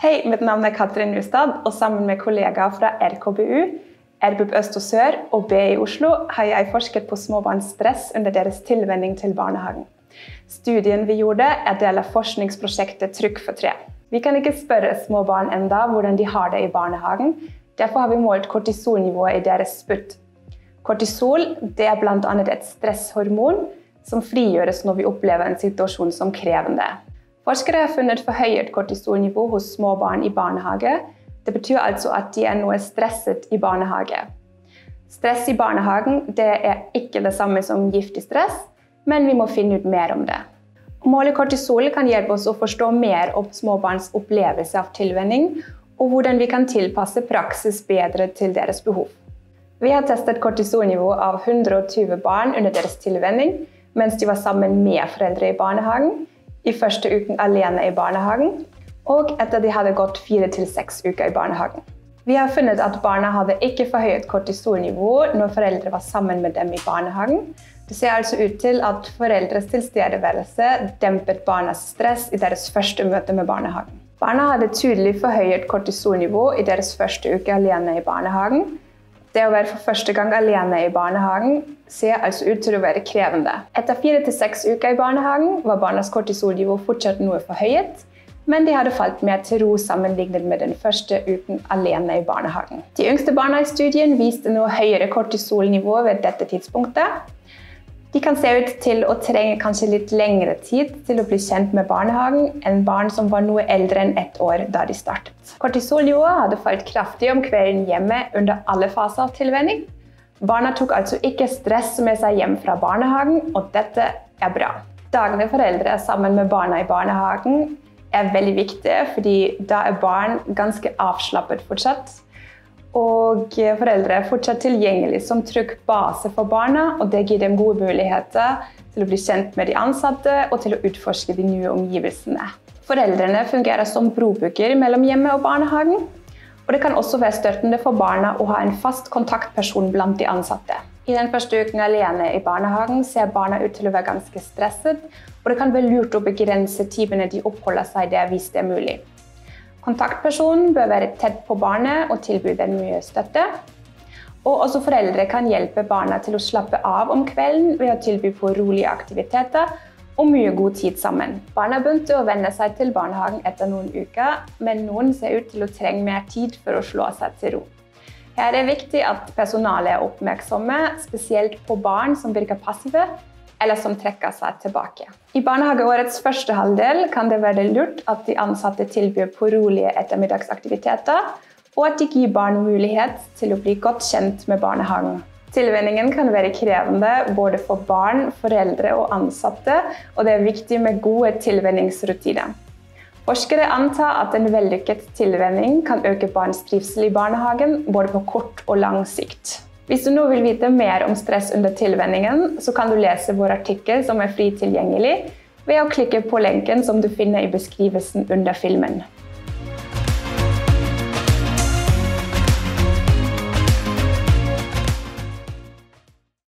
Hei, mitt navn Katrin Nustad, og sammen med kollegaer fra RKBU, RBUP Øst og Sør og BI Oslo har jeg forsket på småbarns stress under deres tilvenning til barnehagen. Studien vi gjorde del av forskningsprosjektet Trygg for tre. Vi kan ikke spørre små barn enda hvordan de har det i barnehagen, derfor har vi målt kortisolnivået i deres spytt. Kortisol blant annet et stresshormon som frigjøres når vi opplever en situasjon som krevende. Forskere har funnet forhøyet kortisolnivå hos små barn i barnehage. Det betyr altså at de noe stresset i barnehage. Stress i barnehagen ikke det samme som giftig stress, men vi må finne ut mer om det. Å måle kortisol kan hjelpe oss å forstå mer om småbarns opplevelse av tilvenning, og hvordan vi kan tilpasse praksis bedre til deres behov. Vi har testet kortisolnivå av 120 barn under deres tilvenning, mens de var sammen med foreldre i barnehagen, i første uken alene i barnehagen, og etter de hadde gått 4 til 6 uker i barnehagen. Vi har funnet at barna hadde ikke forhøyet kortisolnivå når foreldre var sammen med dem i barnehagen. Det ser altså ut til at foreldres tilstedeværelse dempet barnas stress i deres første møte med barnehagen. Barna hadde tydelig forhøyet kortisolnivå i deres første uke alene i barnehagen. Det å være for første gang alene i barnehagen ser altså ut til å være krevende. Etter 4 til 6 uker i barnehagen var barnas kortisolnivå fortsatt noe forhøyet, men de hadde falt mer til ro sammenlignet med den første uken alene i barnehagen. De yngste barna i studien viste noe høyere kortisolnivå ved dette tidspunktet. De kan se ut til å trenge kanskje litt lengre tid til å bli kjent med barnehagen enn barn som var noe eldre enn 1 år da de startet. Kortisolnivået hadde falt kraftig om kvelden hjemme under alle faser av tilvenning. Barna tok altså ikke stress med seg hjem fra barnehagen, og dette bra. Dagene foreldre sammen med barna i barnehagen veldig viktige, fordi da barn ganske avslappet fortsatt. Og foreldre fortsatt tilgjengelig som trygg base for barna, og det gir dem gode muligheter til å bli kjent med de ansatte og til å utforske de nye omgivelsene. Foreldrene fungerer som brobygger mellom hjemme og barnehagen, og det kan også være støttende for barna å ha en fast kontaktperson blant de ansatte. I den første uken alene i barnehagen ser barna ut til å være ganske stresset, og det kan være lurt å begrense timene de oppholder seg der hvis det mulig. Kontaktpersonen bør være tett på barnet og tilby dem mye støtte. Og også foreldre kan hjelpe barna til å slappe av om kvelden ved å tilby på rolige aktiviteter og mye god tid sammen. Barna begynte å venne seg til barnehagen etter noen uker, men noen ser ut til å trenge mer tid for å slå seg til ro. Her er det viktig at personalet oppmerksomme, spesielt på barn som virker passive, eller som trekker seg tilbake. I barnehageårets første halvdel kan det være lurt at de ansatte tilbyr på rolige ettermiddagsaktiviteter, og at de gir barn mulighet til å bli godt kjent med barnehagen. Tilvenningen kan være krevende både for barn, foreldre og ansatte, og det er viktig med gode tilvenningsrutiner. Forskere antar at en vellykket tilvenning kan øke barns trivsel i barnehagen, både på kort og lang sikt. Hvis du nå vil vite mer om stress under tilvenningen, så kan du lese vår artikkel som fri tilgjengelig ved å klikke på lenken som du finner i beskrivelsen under filmen.